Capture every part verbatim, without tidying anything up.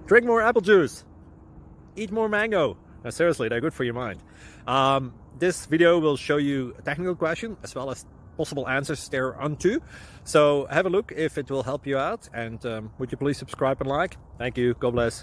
Drink more apple juice. Eat more mango. No, seriously, they're good for your mind. Um, this video will show you a technical question as well as possible answers thereunto. So have a look if it will help you out. And um, would you please subscribe and like? Thank you. God bless.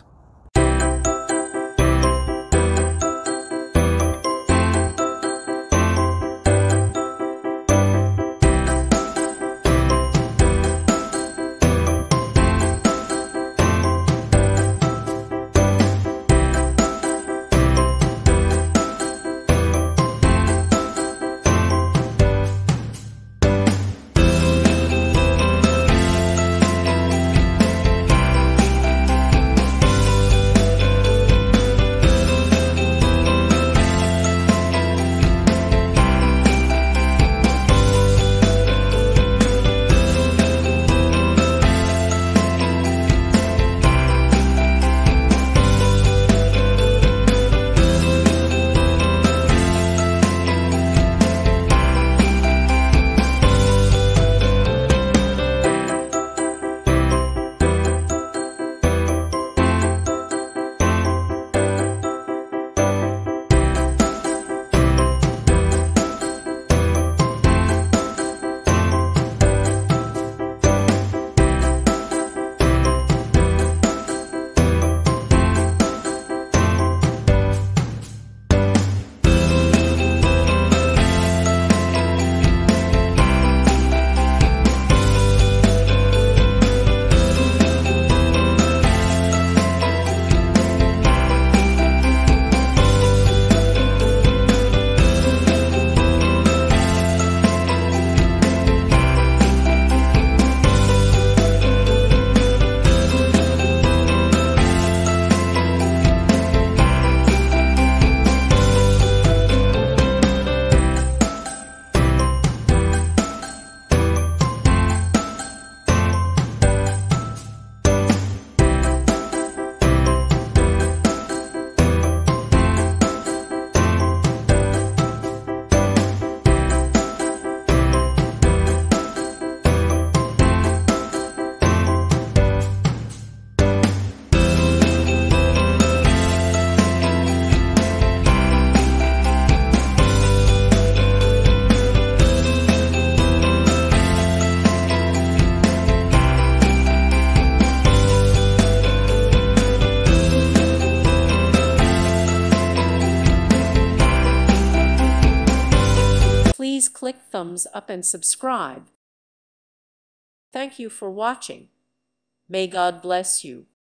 Please click thumbs up and subscribe. Thank you for watching. May God bless you.